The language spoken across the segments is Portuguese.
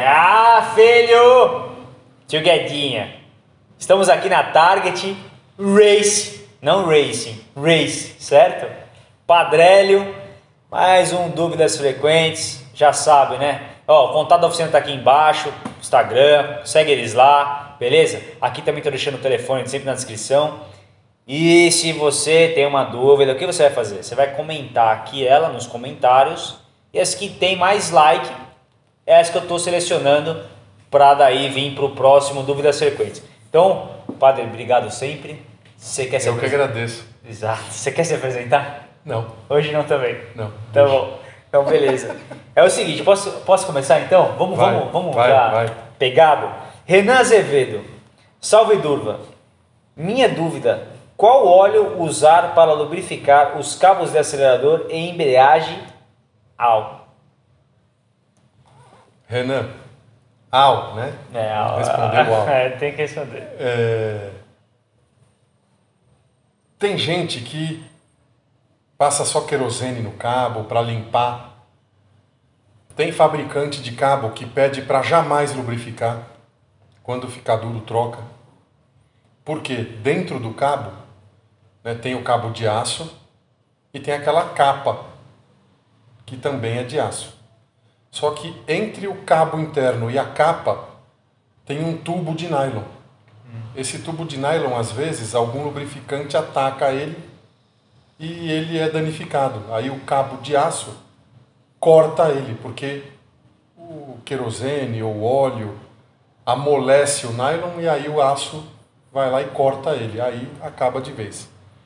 Ah, filho! Tio Guedinha. Estamos aqui na Target Race, não Racing, Race, certo? Padrélio, mais um Dúvidas Frequentes, já sabe, né? Ó, o contato da oficina tá aqui embaixo, Instagram, segue eles lá, beleza? Aqui também tô deixando o telefone sempre na descrição. E se você tem uma dúvida, o que você vai fazer? Você vai comentar aqui ela nos comentários, e as que tem mais like, é as que eu tô selecionando para daí vir pro próximo Dúvidas Frequentes. Então, padre, obrigado sempre. Você quer se Eu que agradeço. Exato. Você quer se apresentar? Não. Hoje não também? Não. Tá bom. Então, beleza. É o seguinte, posso começar então? Vamos vai. pegado. Renan Azevedo. Salve, Durva. Minha dúvida, qual óleo usar para lubrificar os cabos de acelerador e embreagem? Renan, né? Respondeu ao. Tem que responder. Tem gente que passa só querosene no cabo para limpar. Tem fabricante de cabo que pede para jamais lubrificar. Quando ficar duro, troca. Porque dentro do cabo, né, tem o cabo de aço e tem aquela capa, que também é de aço. Só que entre o cabo interno e a capa tem um tubo de nylon. Esse tubo de nylon, às vezes, algum lubrificante ataca ele e ele é danificado. Aí o cabo de aço corta ele, porque o querosene ou o óleo amolece o nylon e aí o aço vai lá e corta ele. Aí acaba de vez.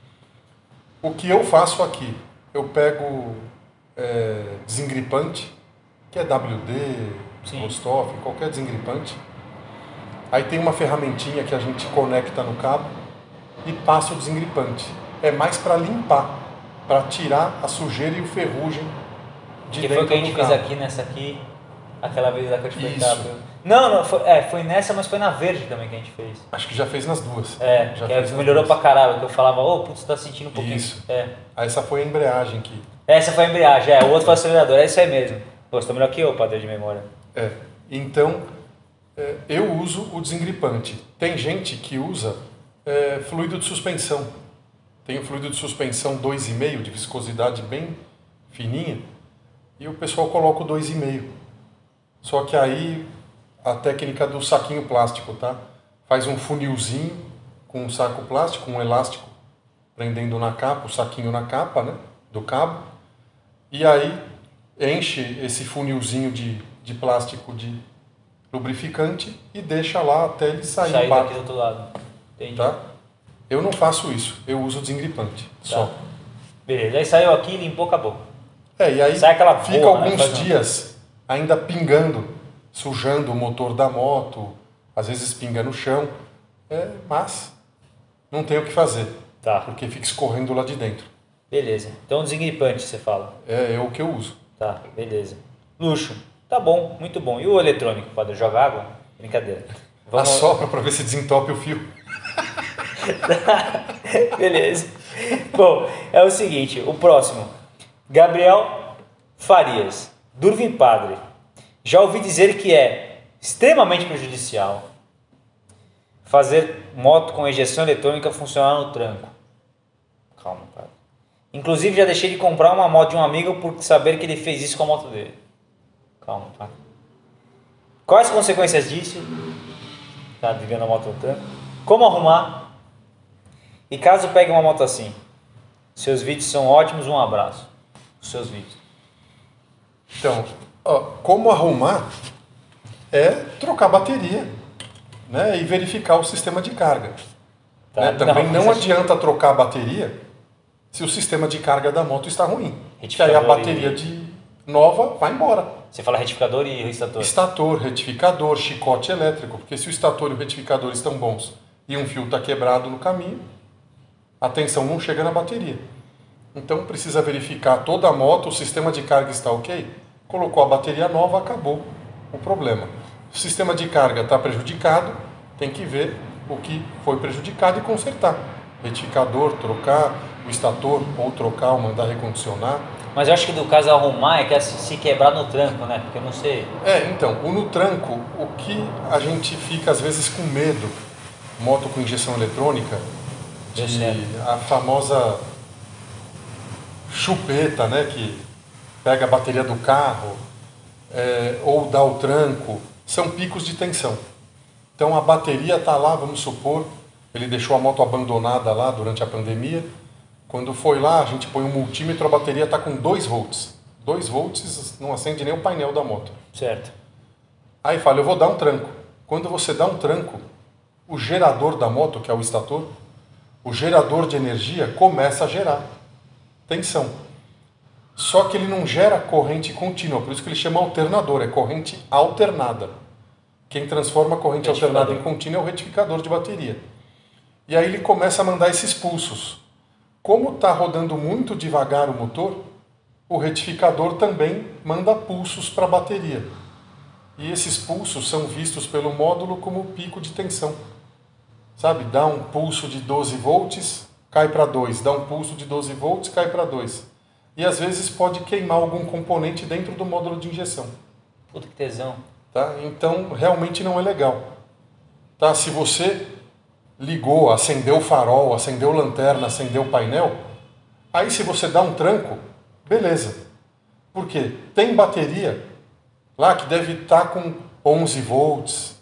O que eu faço aqui? Eu pego desengripante, que é WD, Rostoff, qualquer desengripante. Aí tem uma ferramentinha que a gente conecta no cabo e passa o desengripante. É mais para limpar, para tirar a sujeira e o ferrugem de dentro do cabo. Que foi o que a gente fez aqui nessa aqui, aquela vez lá que eu te perguntava. Não, foi nessa, mas foi na verde também que a gente fez. Acho que já fez nas duas. Já fez melhorou pra caralho, que eu falava, putz, tá sentindo um pouquinho. Isso. Essa foi a embreagem aqui. Essa foi a embreagem, o outro foi o acelerador, é isso aí mesmo. Pô, você tá melhor que eu, padre de memória. Então, eu uso o desengripante. Tem gente que usa fluido de suspensão. Tem o fluido de suspensão 2,5, de viscosidade bem fininha, e o pessoal coloca o 2,5. Só que aí a técnica do saquinho plástico, tá? Faz um funilzinho com um saco plástico, um elástico prendendo na capa, o saquinho na capa, né, do cabo, e aí enche esse funilzinho de plástico de lubrificante e deixa lá até ele sair daqui do outro lado. Entendi. Tá? Eu não faço isso, eu uso desengripante, só. Beleza, aí saiu aqui, limpou, acabou. E aí sai aquela fica boa, alguns dias ainda pingando, sujando o motor da moto, às vezes pinga no chão, mas não tem o que fazer, porque fica escorrendo lá de dentro. Beleza, então desengripante você fala. É o que eu uso. Tá, beleza. Luxo, tá bom, muito bom. E o eletrônico, padre, joga água? Brincadeira. Assopra para ver se desentope o fio. Beleza. Bom, é o seguinte, o próximo. Gabriel Farias, Durvin Padre. Já ouvi dizer que é extremamente prejudicial fazer moto com injeção eletrônica funcionar no tranco. Calma, padre. Inclusive já deixei de comprar uma moto de um amigo por saber que ele fez isso com a moto dele. Calma, padre. Quais as consequências disso? Tá ligando a moto no tranco. Como arrumar? E caso pegue uma moto assim? Seus vídeos são ótimos, um abraço. Os seus vídeos. Então, como arrumar é trocar bateria, né, e verificar o sistema de carga. Né? Também não adianta trocar a bateria se o sistema de carga da moto está ruim. Que aí a bateria nova vai embora. Você fala retificador e estator? Estator, retificador, chicote elétrico. Porque se o estator e o retificador estão bons e um fio está quebrado no caminho, a tensão não chega na bateria. Então precisa verificar toda a moto, o sistema de carga está ok, colocou a bateria nova, acabou o problema. O sistema de carga está prejudicado, tem que ver o que foi prejudicado e consertar. Retificador, trocar, o estator ou trocar ou mandar recondicionar. Mas eu acho que do caso arrumar é que é se quebrar no tranco, né? Porque eu não sei. Então, no tranco, o que a gente fica às vezes com medo, moto com injeção eletrônica, a famosa chupeta, né? Que pega a bateria do carro, ou dá o tranco, são picos de tensão. Então a bateria está lá, vamos supor, ele deixou a moto abandonada lá durante a pandemia. Quando foi lá, a gente põe um multímetro, a bateria está com 2 volts. 2 volts não acende nem o painel da moto. Certo. Aí fala, eu vou dar um tranco. Quando você dá um tranco, o gerador da moto, que é o estator, o gerador de energia começa a gerar tensão. Só que ele não gera corrente contínua, por isso que ele chama alternador, é corrente alternada. Quem transforma a corrente alternada em contínua é o retificador de bateria. E aí ele começa a mandar esses pulsos. Como está rodando muito devagar o motor, o retificador também manda pulsos para a bateria. E esses pulsos são vistos pelo módulo como pico de tensão. Sabe, dá um pulso de 12 volts, cai para 2. Dá um pulso de 12 volts, cai para 2. E às vezes pode queimar algum componente dentro do módulo de injeção. Puta que tesão. Tá? Então, realmente não é legal. Tá? Se você ligou, acendeu o farol, acendeu lanterna, acendeu o painel, aí se você dá um tranco, beleza. Por quê? Tem bateria lá que deve estar com 11 volts,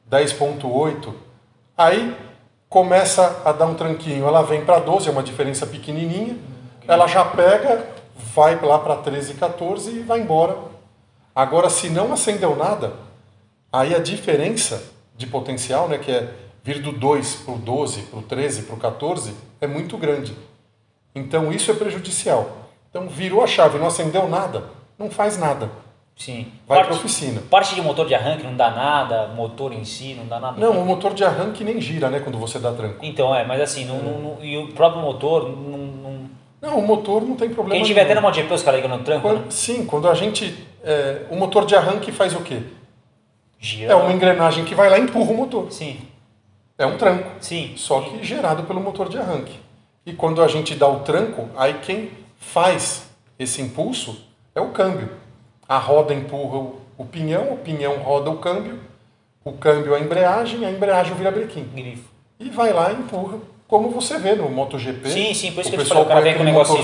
10.8. Aí começa a dar um tranquinho, ela vem para 12, é uma diferença pequenininha, ela já pega, vai lá para 13, 14 e vai embora. Agora, se não acendeu nada, aí a diferença de potencial, né, que é vir do 2 para o 12, para o 13, para o 14, é muito grande. Então isso é prejudicial. Então virou a chave, não acendeu nada, não faz nada. Sim. Vai para a oficina. Parte de motor de arranque não dá nada, motor em si não dá nada. Não, o motor de arranque nem gira, né, quando você dá tranco. Então, mas assim, e o próprio motor não... Não, o motor não tem problema. Quem tiver até no MotoGP, os caras ligam no tranco, né? Sim, quando a gente... o motor de arranque faz o quê? Gira. É uma engrenagem que vai lá e empurra o motor. Sim. É um tranco. Sim. Só que gerado pelo motor de arranque. E quando a gente dá o tranco, aí quem faz esse impulso é o câmbio. A roda empurra o pinhão roda o câmbio a embreagem vira brequim. Grifo. E vai lá e empurra, como você vê no MotoGP. Sim, por isso que o pessoal o cara vem com o negocinho,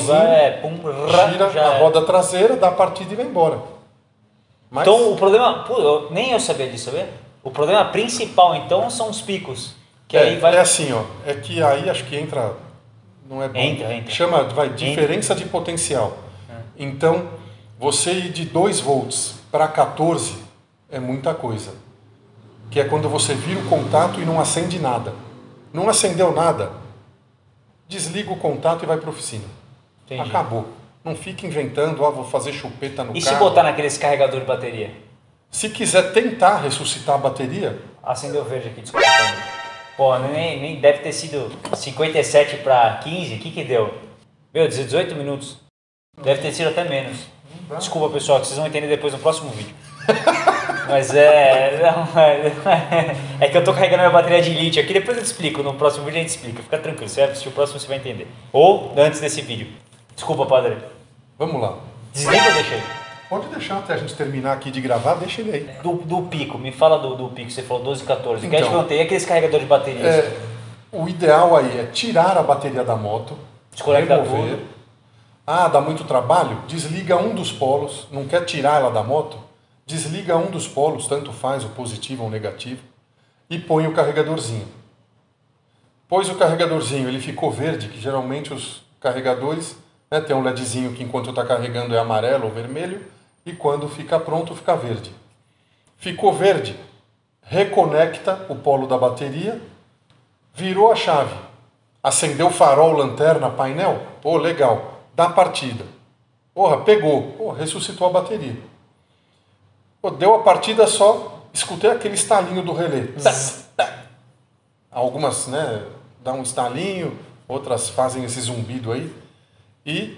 gira a roda traseira, dá a partida e vai embora. Mas... Então o problema, nem eu sabia disso, sabe? O problema principal então são os picos. Que aí vai... É assim, ó, é que aí acho que entra, não é bom, entra. Chama, diferença de potencial. Então, você ir de 2 volts para 14 é muita coisa. Que é quando você vira o contato e não acende nada. Não acendeu nada, desliga o contato e vai para a oficina. Entendi. Acabou. Não fica inventando, vou fazer chupeta no carro. E se botar naqueles carregador de bateria? Se quiser tentar ressuscitar a bateria... Acendeu verde aqui, desculpa. Pô, nem deve ter sido 57 para 15, o que deu? Meu, 18 minutos. Deve ter sido até menos. Desculpa, pessoal, que vocês vão entender depois no próximo vídeo. Mas é que eu tô carregando minha bateria de lítio aqui, depois eu te explico, no próximo vídeo a gente explica, fica tranquilo, você vai assistir o próximo, você vai entender. Ou antes desse vídeo. Desculpa, padre. Vamos lá. Desliga ou deixa aí? Pode deixar até a gente terminar aqui de gravar, deixa ele aí. Do pico, me fala do pico, você falou 12, 14. Então, que eu te perguntei, e aqueles carregadores de bateria? O ideal aí é tirar a bateria da moto, desconectar remover. tudo. Ah, dá muito trabalho? Desliga um dos polos, não quer tirar ela da moto? Desliga um dos polos, tanto faz o positivo ou o negativo, e põe o carregadorzinho. Pôs o carregadorzinho, ele ficou verde, que geralmente os carregadores, né, tem um LEDzinho que enquanto está carregando é amarelo ou vermelho, e quando fica pronto fica verde. Ficou verde, reconecta o polo da bateria, virou a chave, acendeu farol, lanterna, painel, legal, dá partida. Pegou, ressuscitou a bateria. Deu a partida só, escutei aquele estalinho do relé. Algumas, né, dá um estalinho, outras fazem esse zumbido aí. E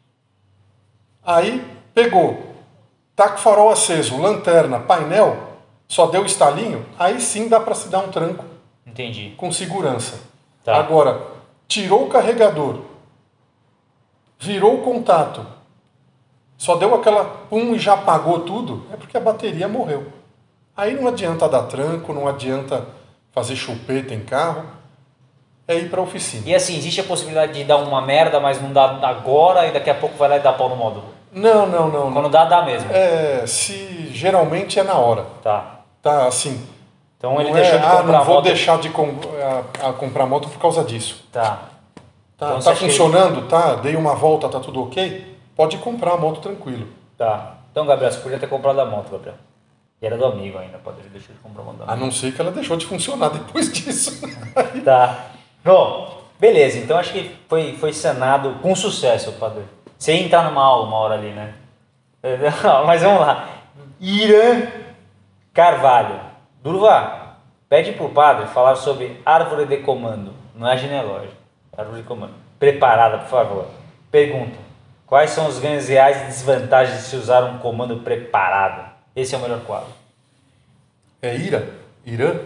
aí pegou, tá com o farol aceso, lanterna, painel, só deu estalinho, aí sim dá para se dar um tranco. Entendi. Com segurança. Tá. Agora, tirou o carregador, virou o contato, só deu aquela pum e já apagou tudo, é porque a bateria morreu. Aí não adianta dar tranco, não adianta fazer chupeta em carro, é ir para a oficina. E assim, existe a possibilidade de dar uma merda, mas não dá agora e daqui a pouco vai lá e dá pau no módulo? Não. Quando dá mesmo? Geralmente é na hora. Tá. Tá, assim... Então ele deixou de comprar não vou moto... deixar de comprar moto por causa disso. Tá. Tá, Então, tá funcionando, tá? Dei uma volta, tá tudo ok? Pode comprar a moto tranquilo. Tá. Então, Gabriel, você podia ter comprado a moto, Gabriel. E era do amigo ainda, pode ter deixado de comprar a moto. A não ser que ela deixou de funcionar depois disso. Tá. Bom, beleza. Então acho que foi sanado com sucesso, padre. Você ia entrar numa aula uma hora ali, né? Mas vamos lá. Irã Carvalho. Durva, pede pro padre falar sobre árvore de comando. Não é genealógico. Árvore de comando. Preparada, por favor. Pergunta. Quais são os ganhos reais e desvantagens de se usar um comando preparado? Esse é o melhor quadro. É Irã? Irã.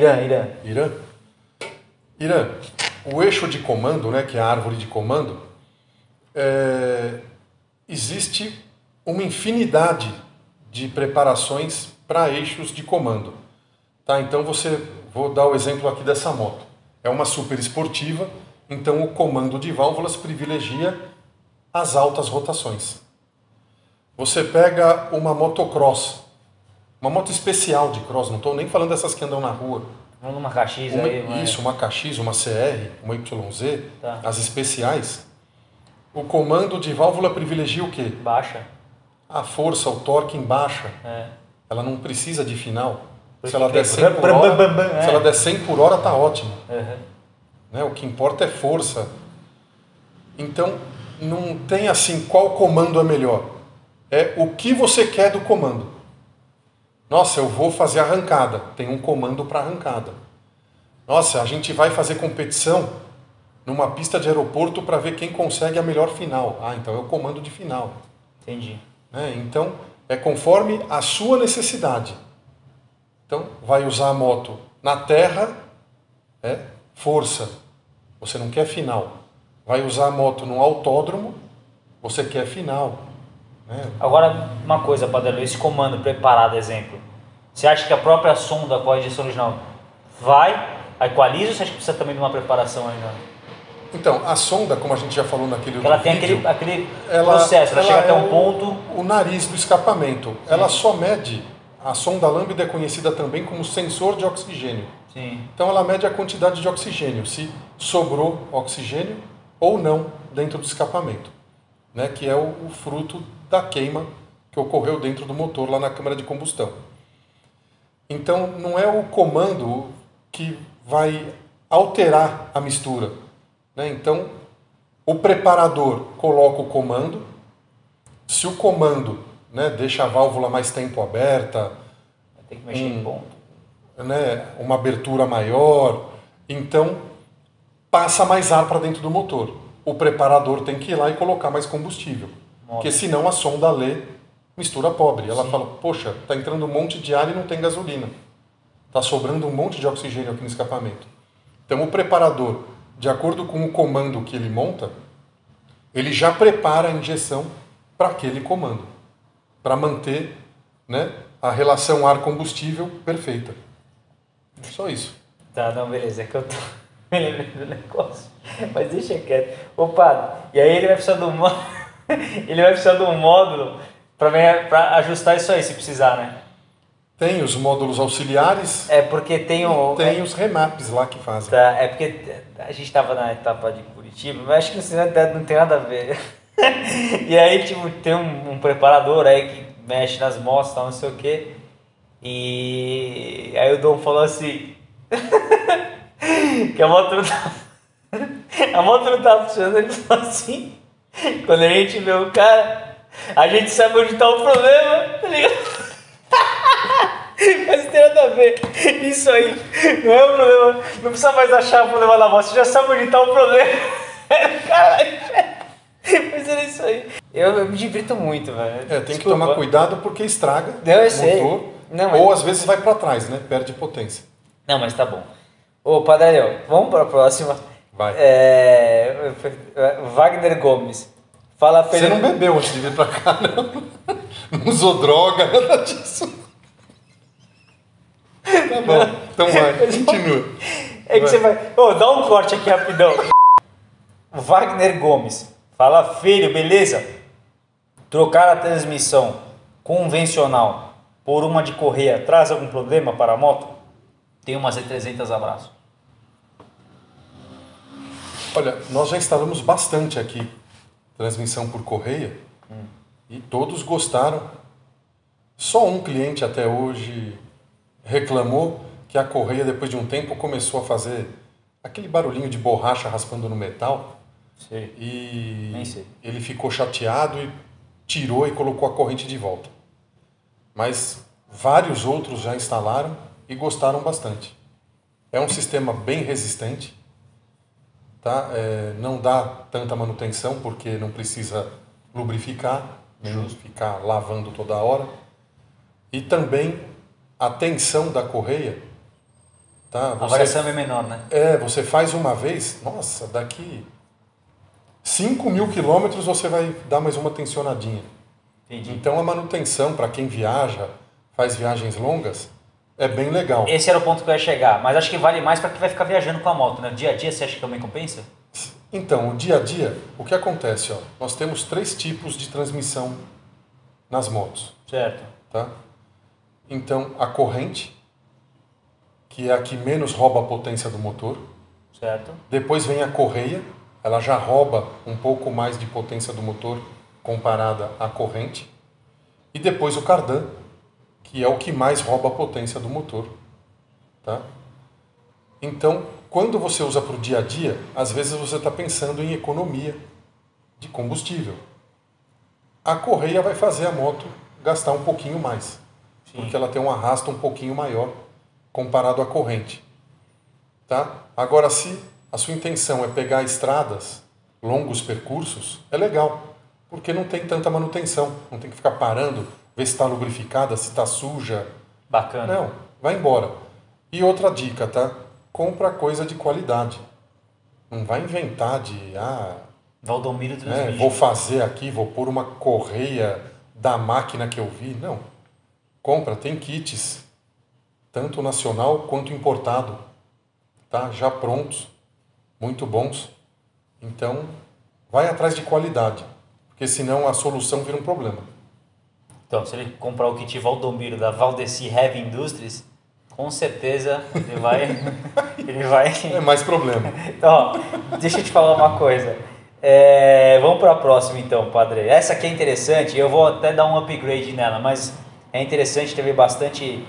Irã. O eixo de comando, né, que é a árvore de comando, existe uma infinidade de preparações para eixos de comando. Tá? Então vou dar o exemplo aqui dessa moto. É uma super esportiva, então o comando de válvulas privilegia as altas rotações. Você pega uma motocross, uma moto especial de cross, não estou nem falando dessas que andam na rua. Uma KX aí. Isso, uma KX, uma CR, uma YZ, tá. As especiais. O comando de válvula privilegia o quê? Baixa. A força, o torque em baixa. É. Ela não precisa de final. Porque se ela der 100 por hora, é. Se ela der 100 por hora, tá ótimo. Uhum. Né? O que importa é força. Então, não tem assim qual comando é melhor. É o que você quer do comando. Nossa, eu vou fazer arrancada. Tem um comando para arrancada. Nossa, a gente vai fazer competição numa pista de aeroporto para ver quem consegue a melhor final. Ah, então é o comando de final. Entendi. Né? Então, é conforme a sua necessidade. Então, vai usar a moto na terra, força. Você não quer final. Vai usar a moto num autódromo, você quer final. Né? Agora, uma coisa, Padre, esse comando preparado, exemplo. Você acha que a própria sonda com a injeção original equaliza ou você acha que precisa também de uma preparação ainda? Então, a sonda, como a gente já falou naquele outro ela tem vídeo, aquele processo, ela chega até um ponto... O nariz do escapamento. Sim. Ela só mede, a sonda lambda é conhecida também como sensor de oxigênio. Sim. Então ela mede a quantidade de oxigênio, se sobrou oxigênio ou não dentro do escapamento, né? Que é o fruto da queima que ocorreu dentro do motor lá na câmara de combustão. Então não é o comando que vai alterar a mistura. Né? Então, o preparador coloca o comando, se o comando, né, deixa a válvula mais tempo aberta, tem que mexer em ponto, né, uma abertura maior, então passa mais ar para dentro do motor. O preparador tem que ir lá e colocar mais combustível, porque senão a sonda lê mistura pobre. Ela fala, poxa, está entrando um monte de ar e não tem gasolina, está sobrando um monte de oxigênio aqui no escapamento. Então o preparador, de acordo com o comando que ele monta, ele já prepara a injeção para aquele comando, para manter, né, a relação ar-combustível perfeita. Só isso. Tá, não, beleza, é que eu tô me lembrando do negócio, mas deixa quieto. Ô padre, e aí ele vai precisar de um módulo, ele vai precisar de um módulo para ajustar isso aí, se precisar, né? Tem os módulos auxiliares. É porque tem os remaps lá que fazem. Tá, é porque a gente estava na etapa de Curitiba, mas acho que não tem nada a ver. E aí, tipo, tem um preparador aí que mexe nas motos e tal, não sei o quê. E aí o Dom falou assim que a moto não tava funcionando. Ele falou assim: quando a gente vê o cara, a gente sabe onde tá o problema, tá ligado? Mas não tem nada a ver. Isso aí não é o problema. Não precisa mais achar o problema na moto. Você já sabe onde está o problema. Caralho. Mas era isso aí. Eu me divirto muito, velho. Tem que tomar cuidado porque estraga o motor. Ou às vezes vai para trás, né? Perde potência. Não, mas tá bom. Ô, Padre, vamos para a próxima. Vai. Wagner Gomes. Fala, Você Felipe. não bebeu antes de vir pra cá, não? Não usou droga, nada disso. Tá bom, então vai, continua. É que você vai... Ô, dá um corte aqui rapidão. Wagner Gomes. Fala, filho, beleza? Trocar a transmissão convencional por uma de correia traz algum problema para a moto? Tem uma Z300, abraço. Olha, nós já instalamos bastante aqui transmissão por correia e todos gostaram. Só um cliente até hoje reclamou que a correia, depois de um tempo, começou a fazer aquele barulhinho de borracha raspando no metal. Sei. E Nem sei. ele ficou chateado e tirou e colocou a corrente de volta. Mas vários outros já instalaram e gostaram bastante. É um sistema bem resistente, tá? Não dá tanta manutenção porque não precisa lubrificar, nem ficar lavando toda hora. E também a tensão da correia, tá? A variação é menor, né? Você faz uma vez, nossa, daqui 5.000 quilômetros você vai dar mais uma tensionadinha. Entendi. Então a manutenção para quem viaja, faz viagens longas, é bem legal. Esse era o ponto que eu ia chegar, mas acho que vale mais para quem vai ficar viajando com a moto, né? Dia a dia, você acha que também compensa? Então, o dia a dia, o que acontece? Ó, nós temos 3 tipos de transmissão nas motos. Certo. Tá? Então, a corrente, que é a que menos rouba a potência do motor. Certo. Depois vem a correia, ela já rouba um pouco mais de potência do motor comparada à corrente. E depois o cardan, que é o que mais rouba a potência do motor. Tá? Então, quando você usa para o dia a dia, às vezes você está pensando em economia de combustível. A correia vai fazer a moto gastar um pouquinho mais, porque ela tem um arrasto um pouquinho maior comparado à corrente. Tá? Agora, se a sua intenção é pegar estradas, longos percursos, é legal, porque não tem tanta manutenção, não tem que ficar parando, ver se está lubrificada, se está suja. Bacana. Não, vai embora. E outra dica, tá? Compra coisa de qualidade. Não vai inventar de, Valdomiro Transmission. vou fazer aqui, vou pôr uma correia da máquina que eu vi. Não. Compra, tem kits, tanto nacional quanto importado, tá? Já prontos, muito bons. Então, vai atrás de qualidade, porque senão a solução vira um problema. Então, se ele comprar o kit Valdomiro da Valdeci Heavy Industries, com certeza ele vai... ele vai... É mais problema. Então, ó, deixa eu te falar uma coisa. Vamos para a próxima então, Padre. Essa aqui é interessante, eu vou até dar um upgrade nela, mas é interessante, teve bastante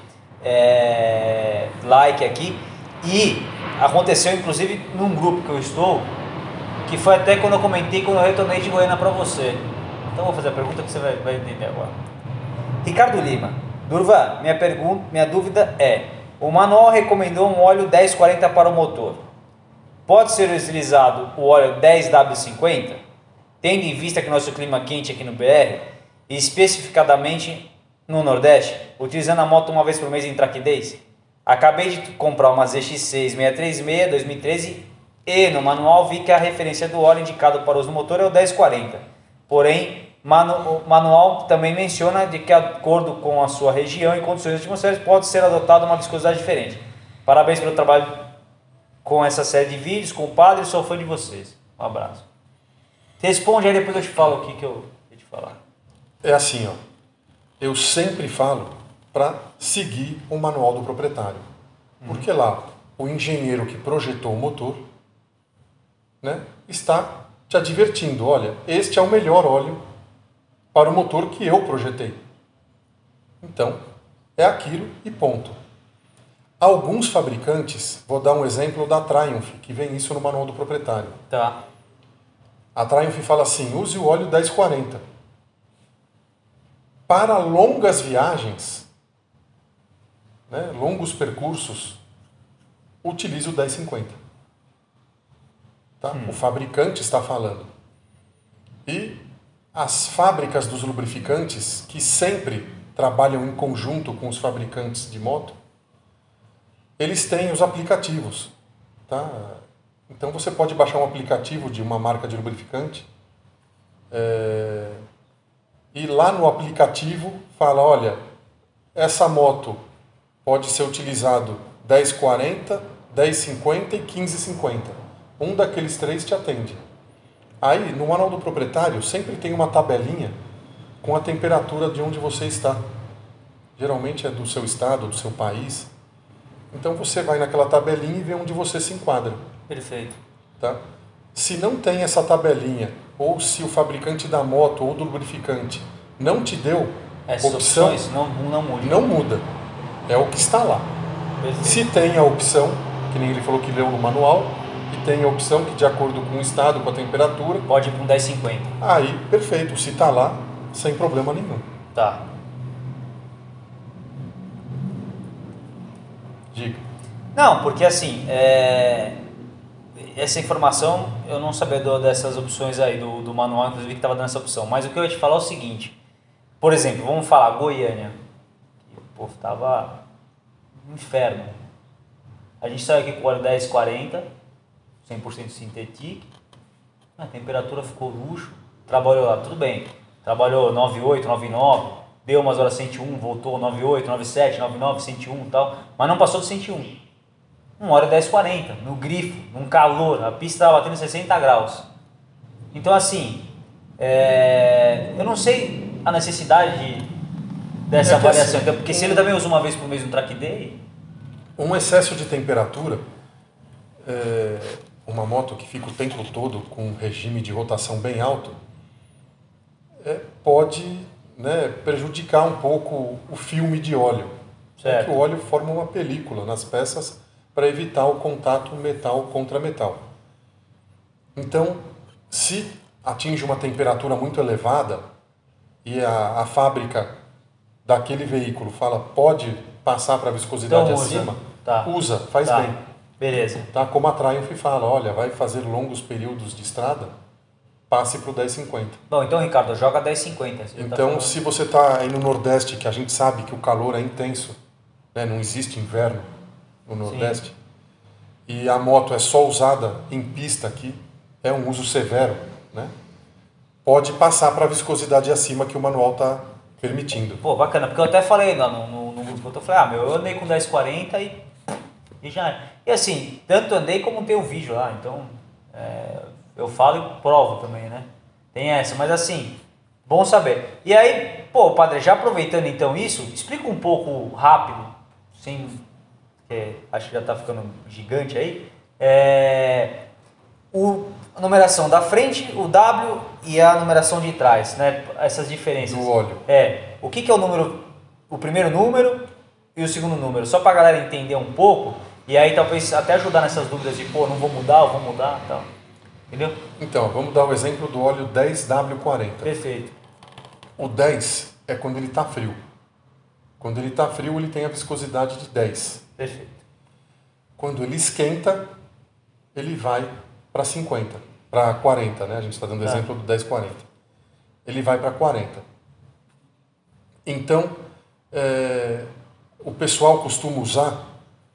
like aqui. E aconteceu inclusive num grupo que eu estou, que foi até quando eu comentei quando eu retornei de Goiânia para você. Então vou fazer a pergunta que você vai entender agora. Ricardo Lima, Durva, minha dúvida é: o manual recomendou um óleo 1040 para o motor. Pode ser utilizado o óleo 10W50, tendo em vista que nosso clima quente aqui no BR, e especificadamente no Nordeste, utilizando a moto uma vez por mês em track days? Acabei de comprar uma ZX6 636 2013 e no manual vi que a referência do óleo indicado para uso no motor é o 1040. Porém, o manual também menciona de que, de acordo com a sua região e condições atmosféricas, pode ser adotada uma viscosidade diferente. Parabéns pelo trabalho com essa série de vídeos, compadre, sou fã de vocês. Um abraço. Responde aí, depois eu te falo o que eu ia te falar. É assim, ó. Eu sempre falo para seguir o manual do proprietário. Porque lá, o engenheiro que projetou o motor, né, está te advertindo, olha, este é o melhor óleo para o motor que eu projetei. Então, é aquilo e ponto. Alguns fabricantes, vou dar um exemplo da Triumph, que vem isso no manual do proprietário. Tá. A Triumph fala assim, use o óleo 1040. Para longas viagens, né, longos percursos, utilize o 1050. Tá? O fabricante está falando. E as fábricas dos lubrificantes, que sempre trabalham em conjunto com os fabricantes de moto, eles têm os aplicativos. Tá? Então você pode baixar um aplicativo de uma marca de lubrificante E lá no aplicativo fala, olha, essa moto pode ser utilizado 10,40, 10,50 e 15,50. Um daqueles três te atende. Aí, no manual do proprietário, sempre tem uma tabelinha com a temperatura de onde você está. Geralmente é do seu estado, do seu país. Então você vai naquela tabelinha e vê onde você se enquadra. Perfeito. Tá? Se não tem essa tabelinha, ou se o fabricante da moto ou do lubrificante não te deu essas opção, opções não muda. Não muda. É o que está lá. Perfeito. Se tem a opção, que nem ele falou que leu no manual, e tem a opção que de acordo com o estado, com a temperatura, pode ir para um 10,50. Aí, perfeito. Se está lá, sem problema nenhum. Tá. Diga. Não, porque assim, essa informação eu não sabia dessas opções aí do manual, inclusive que estava dando essa opção. Mas o que eu ia te falar é o seguinte. Por exemplo, vamos falar Goiânia. Pô, tava um inferno. A gente saiu aqui com o óleo 10,40, 100% sintético. A temperatura ficou luxo. Trabalhou lá, tudo bem. Trabalhou 98, 99, deu umas horas 101, voltou 98, 97, 99, 101 e tal. Mas não passou de 101. 1 hora 10,40, no grifo, num calor, a pista estava batendo 60 graus. Então assim, eu não sei a necessidade dessa variação, assim, porque se ele também usa uma vez por mês no track day... Um excesso de temperatura, uma moto que fica o tempo todo com um regime de rotação bem alto, pode, né, prejudicar um pouco o filme de óleo. Certo. Porque o óleo forma uma película nas peças para evitar o contato metal contra metal. Então, se atinge uma temperatura muito elevada e a fábrica daquele veículo fala pode passar para a viscosidade então, acima, tá. usa, faz tá. bem. Beleza. Tá? Como a Triumph fala, olha, vai fazer longos períodos de estrada, passe para o 10,50. Bom, então Ricardo, joga 10,50. Então, se você está aí no Nordeste, que a gente sabe que o calor é intenso, né? Não existe inverno no Nordeste, sim, e a moto é só usada em pista aqui, é um uso severo, né? Pode passar para a viscosidade acima que o manual está permitindo. Pô, bacana, porque eu até falei lá no grupo, eu falei, eu andei com 10,40 e já... E assim, tanto andei como tem o vídeo lá, então eu falo e provo também, né? Tem essa, mas assim, bom saber. E aí, pô, padre, já aproveitando então isso, explica um pouco rápido, sem... acho que já está ficando gigante aí, a numeração da frente, o W e a numeração de trás, né? Essas diferenças. Do óleo. O que é o número, o primeiro número e o segundo número? Só para a galera entender um pouco, e aí talvez até ajudar nessas dúvidas de, pô, não vou mudar, eu vou mudar e tal. Entendeu? Então, vamos dar o exemplo do óleo 10W40. Perfeito. O 10 é quando ele está frio. Quando ele está frio, ele tem a viscosidade de 10. Perfeito. Quando ele esquenta, ele vai para 50, para 40, né? A gente está dando exemplo do 10,40. Ele vai para 40. Então, o pessoal costuma usar,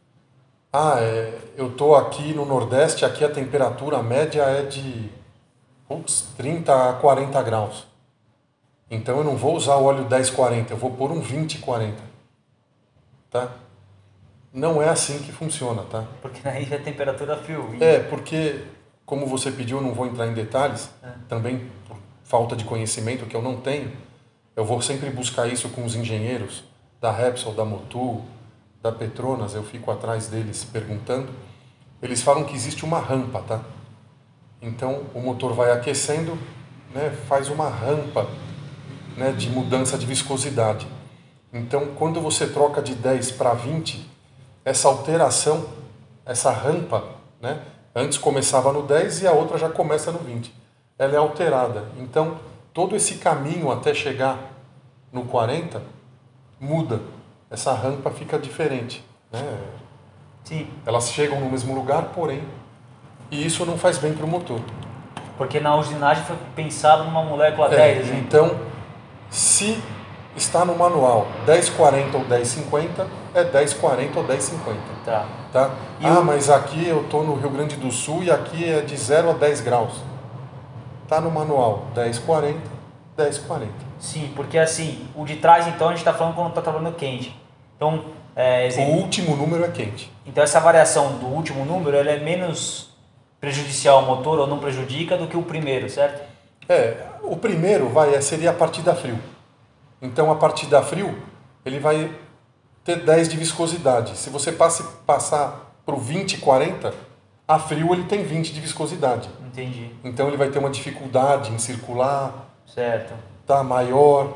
eu estou aqui no Nordeste, aqui a temperatura média é de 30 a 40 graus. Então eu não vou usar o óleo 10,40, eu vou pôr um 20,40. Tá? Não é assim que funciona, tá? Porque aí a temperatura frio. Porque, como você pediu, eu não vou entrar em detalhes, também por falta de conhecimento que eu não tenho, eu vou sempre buscar isso com os engenheiros da Repsol, da Motul, da Petronas, eu fico atrás deles perguntando. Eles falam que existe uma rampa, tá? Então o motor vai aquecendo, né, faz uma rampa, né, de mudança de viscosidade. Então quando você troca de 10 para 20, essa alteração, essa rampa, né, antes começava no 10 e a outra já começa no 20. Ela é alterada. Então todo esse caminho até chegar no 40 muda. Essa rampa fica diferente, né? Sim. Elas chegam no mesmo lugar, porém, e isso não faz bem para o motor. Porque na usinagem foi pensado numa molécula 10. Então, se está no manual 10,40 ou 10,50, é 10,40 ou 10,50. Tá? Mas aqui eu estou no Rio Grande do Sul e aqui é de 0 a 10 graus. Tá no manual 10,40, 10,40. Sim, porque assim, o de trás então a gente está falando quando está trabalhando quente. Então, o último número é quente. Então essa variação do último número ela é menos prejudicial ao motor ou não prejudica do que o primeiro, certo? O primeiro seria a partida frio. Então a partida frio ele vai ter 10 de viscosidade. Se você passar para o 20, 40, a frio ele tem 20 de viscosidade. Entendi. Então ele vai ter uma dificuldade em circular. Certo. Tá maior.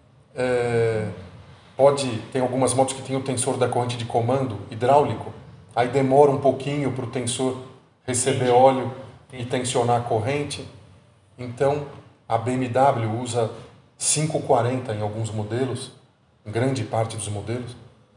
Tem algumas motos que tem o tensor da corrente de comando hidráulico. Aí demora um pouquinho para o tensor receber óleo e tensionar a corrente. Então a BMW usa 5,40 em alguns modelos, em grande parte dos modelos.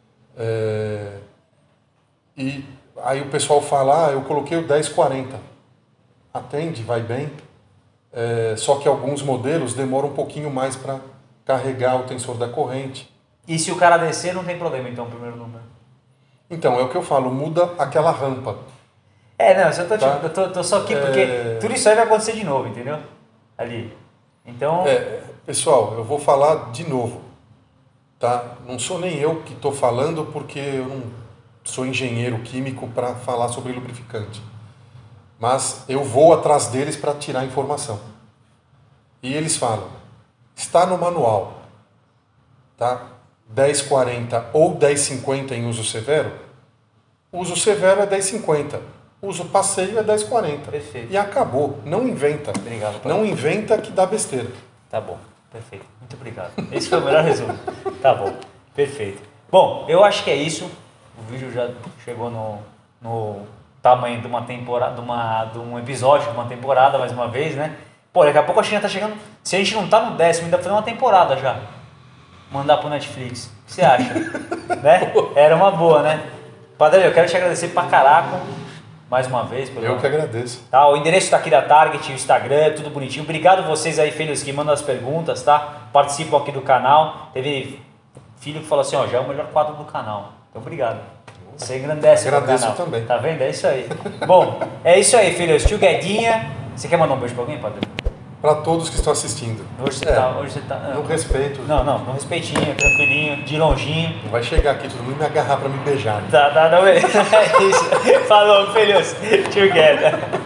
E aí o pessoal fala, eu coloquei o 10,40. Atende, vai bem. Só que alguns modelos demoram um pouquinho mais para carregar o tensor da corrente. E se o cara descer, não tem problema então, o primeiro número? Então, é o que eu falo, muda aquela rampa. Eu tô só aqui porque tudo isso aí vai acontecer de novo, entendeu? Ali. Então... pessoal, eu vou falar de novo. Tá? Não sou nem eu que estou falando porque eu não sou engenheiro químico para falar sobre lubrificante. Mas eu vou atrás deles para tirar informação. E eles falam, está no manual, tá? 10,40 ou 10,50 em uso severo, uso severo é 10,50, uso passeio é 10,40. Perfeito. E acabou, não inventa. Obrigado. Não inventa que dá besteira. Tá bom, perfeito. Muito obrigado. Esse foi o melhor resumo. Tá bom, perfeito. Bom, eu acho que é isso. O vídeo já chegou no tamanho de uma temporada, de um episódio de uma temporada, mais uma vez, né? Pô, daqui a pouco a China tá chegando. Se a gente não tá no 10º, ainda fazer uma temporada já. Mandar pro Netflix. O que você acha? Né? Era uma boa, né? Padre, eu quero te agradecer pra caraca. Mais uma vez. Eu que agradeço. Tá, o endereço tá aqui da Target, o Instagram, tudo bonitinho. Obrigado vocês aí, filhos, que mandam as perguntas, tá? Participam aqui do canal. Teve filho que falou assim, já é o melhor quadro do canal. Então, obrigado. Você engrandece o canal. Agradeço também. Tá vendo? É isso aí. Bom, é isso aí, filhos. Tio Guedinha. Você quer mandar um beijo pra alguém, Padre? Para todos que estão assistindo. Hoje você tá... No respeito. Não, no respeitinho, tranquilinho, de longinho. Não vai chegar aqui todo mundo me agarrar para me beijar. Né? Tá, não é isso. Falou, filhos. Together.